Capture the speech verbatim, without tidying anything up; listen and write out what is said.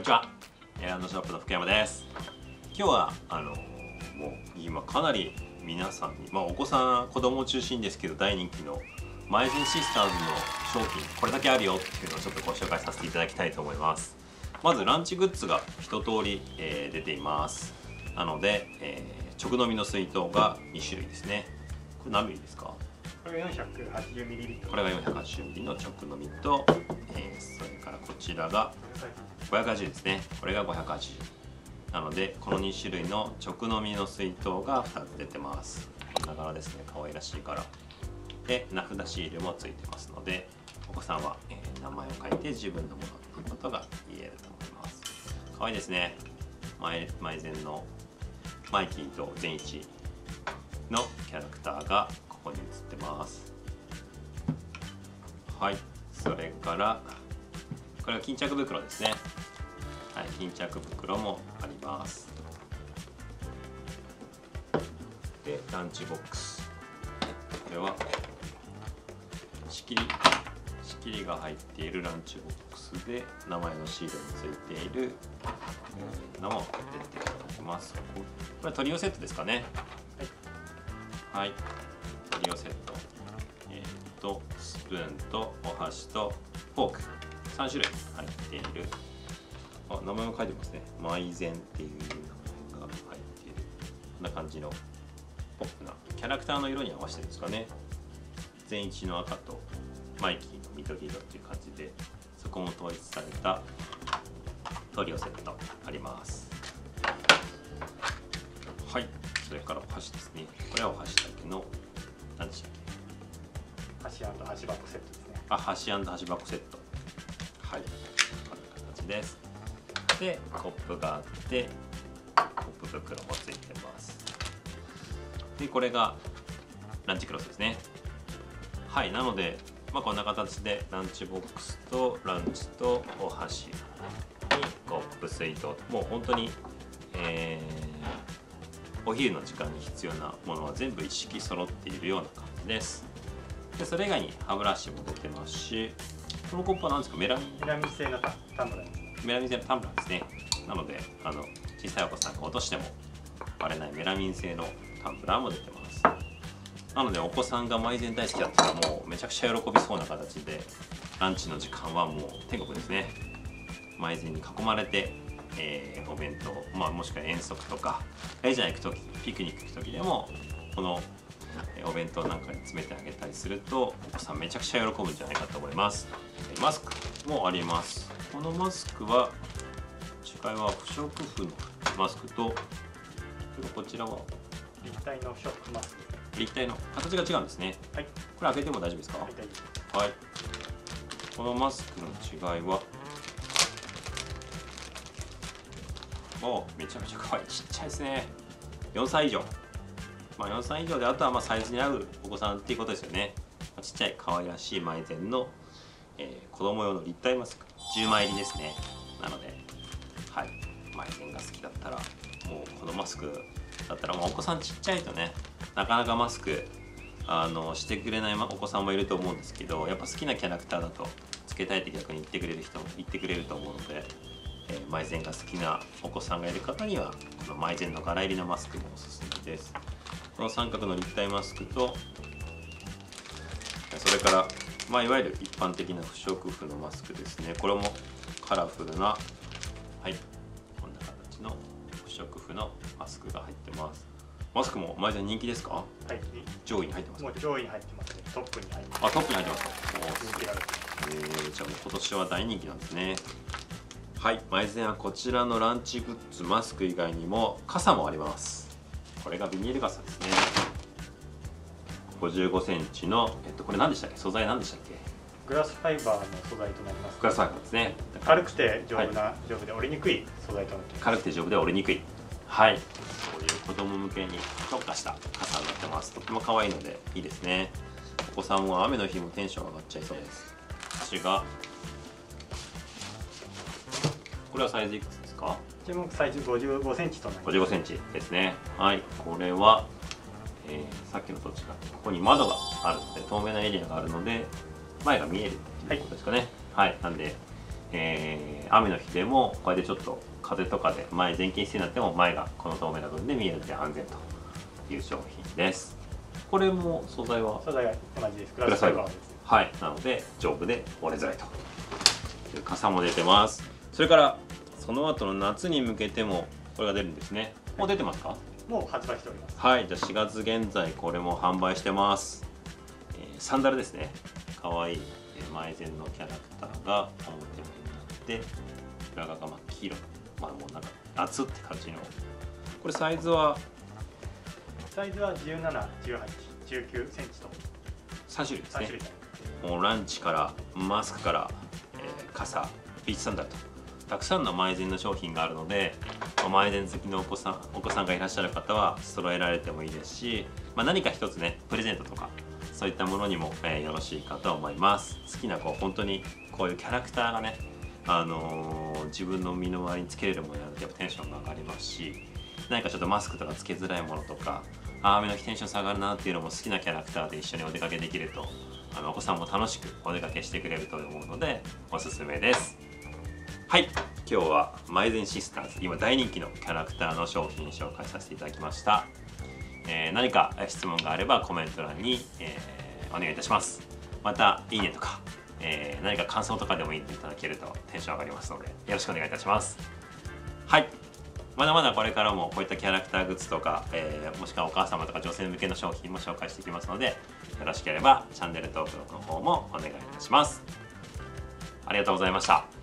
にちは。ランドショップの福山です。今日はあのもう今かなり皆さんに、まあ、お子さん子供を中心ですけど大人気のマイゼンシスターズの商品これだけあるよっていうのをちょっとご紹介させていただきたいと思います。まずランチグッズが一通り、えー、出ています。なので、えー、直飲みの水筒がに種類ですね。これ何ミリですか？ これが よんひゃくはちじゅうミリリットル。 これが よんひゃくはちじゅうミリの直飲みと、えー、それからこちらがごひゃくはちじゅうですね。これがごひゃくはちじゅうなので、このに種類の直飲みの水筒がふたつ出てます。こんな柄ですね。可愛らしい柄で名札シールもついてますので、お子さんは、えー、名前を書いて自分のものということが言えると思います。可愛いですね。前前前のマイキーと善一のキャラクターがここに写ってます。はい、それからこれは巾着袋ですね。はい、巾着袋もあります。で、ランチボックス。これは仕切り仕切りが入っているランチボックスで名前のシールについているのも出てきます。これは取り寄せセットですかね。はい、はい、取り寄せセット。えー、とスプーンとお箸とフォークさん種類入っている。あ、名前も書いてますね。マイゼンっていう名前が入っている。こんな感じのポップなキャラクターの色に合わせてるんですかね。善一の赤とマイキーの緑色っていう感じで、そこも統一された取り寄せセットあります。はい、それからお箸ですね。これはお箸だけの何でしたっけ？ 箸&箸箱セットですね。 あ、箸&箸箱セット。はい、こんな形です。で、コップがあって、コップ袋もついてます。で、これがランチクロスですね。はい、なので、まあ、こんな形でランチボックスとランチとお箸にコップ、水筒、もう本当に、えー、お昼の時間に必要なものは全部一式揃っているような感じです。で、それ以外に歯ブラシも出てますし、このコップは何ですか？メラミンメラミン製のタンブラーですね。 メラミン製のタンブラーですね。なので、あの小さいお子さんが落としても割れないメラミン製のタンブラーも出てます。なので、お子さんがマイゼン大好きだったらもうめちゃくちゃ喜びそうな形で、ランチの時間はもう天国ですね。マイゼンに囲まれて、えー、お弁当、まあ、もしくは遠足とかレジャー行く時、ピクニック行く時でもこのお弁当なんかに詰めてあげたりすると、お子さんめちゃくちゃ喜ぶんじゃないかと思います。マスクもあります。このマスクは違いは不織布のマスクと、こちらは立体の不織布マスク。 立体の形が違うんですね。はい。これ開けても大丈夫ですか？ はい、大丈夫です。 はい。このマスクの違いは、お、めちゃめちゃ可愛い。ちっちゃいですね。よんさい以上。まあよんさい以上で、あとはまあサイズに合うお子さんっていうことですよね。ちっちゃい可愛らしいマイゼンの、えー、子供用の立体マスクじゅうまい入りですね。なので、はい、マイゼンが好きだったら、もうこのマスクだったら、もうお子さんちっちゃいとね、なかなかマスクあのしてくれないお子さんもいると思うんですけど、やっぱ好きなキャラクターだとつけたいって逆に言ってくれる人も言ってくれると思うので、えー、マイゼンが好きなお子さんがいる方にはこのマイゼンの柄入りのマスクもおすすめです。この三角の立体マスクと、それから、まあ、いわゆる一般的な不織布のマスクですね。これもカラフルな、はい、こんな形の不織布のマスクが入ってます。マスクもマイゼン人気ですか？ はい、 上位に入ってますか？ もう上位に入ってますね。トップに入ってます。 あ、トップに入ってますか？ 人気がある。 えー、じゃあもう今年は大人気なんですね。はい、マイゼンはこちらのランチグッズ、マスク以外にも傘もあります。これがビニール傘ですね。ごじゅうごセンチの、えっと、これ何でしたっけ？素材何でしたっけ？ グラスファイバーの素材となります。 グラスファイバーですね。 軽くて丈夫な、 はい、 丈夫で折りにくい素材となっています。 軽くて丈夫で折りにくい。はい。こういう子供向けに特化した傘になってます。とっても可愛いのでいいですね。お子さんも雨の日もテンション上がっちゃいそうです。足が、これはサイズいくつですか？ 注目サイズごじゅうごセンチとなります。 ごじゅうごセンチですね。はい。これは、えー、さっきのと違ってここに窓があるので、透明なエリアがあるので前が見えるっていうことですかね。はい、はい、なんで、 えー、雨の日でもこうやってちょっと風とかで前前傾姿勢になっても前がこの透明な部分で見えるので安全という商品です。これも素材は素材は同じです。グラスファイバーです。 はい、なので丈夫で折れづらいという傘も出てます。それからその後の夏に向けてもこれが出るんですね。もう出てますか？ もう発売しております。 はい、じゃあしがつ現在これも販売してます。えー、サンダルですね。かわいい前前のキャラクターが表になって裏側が真っ黄色、まあもうなんか夏って感じの。これサイズはサイズはじゅうなな、じゅうはち、じゅうきゅうセンチとさん種類ですね。 さん種類。 もうランチからマスクから、えー、傘、ビーチサンダルとたくさんの前前の商品があるので、前前好きのお子さんお子さんがいらっしゃる方は揃えられてもいいですし、まあ、何か一つねプレゼントとかそういったものにも、えー、よろしいかと思います。好きなこう本当にこういうキャラクターがね、あのー、自分の身の回りにつけれるものになるとやっぱテンションが上がりますし、何かちょっとマスクとかつけづらいものとか、あ雨の日テンション下がるなっていうのも好きなキャラクターで一緒にお出かけできると、あのお子さんも楽しくお出かけしてくれると思うのでおすすめです。はい、今日はマイゼンシスターズ、今大人気のキャラクターの商品紹介させていただきました。えー、何か質問があればコメント欄に、えー、お願いいたします。またいいねとか、えー、何か感想とかでもいただけるとテンション上がりますのでよろしくお願いいたします。はい、まだまだこれからもこういったキャラクターグッズとか、えー、もしくはお母様とか女性向けの商品も紹介していきますので、よろしければチャンネル登録の方もお願いいたします。ありがとうございました。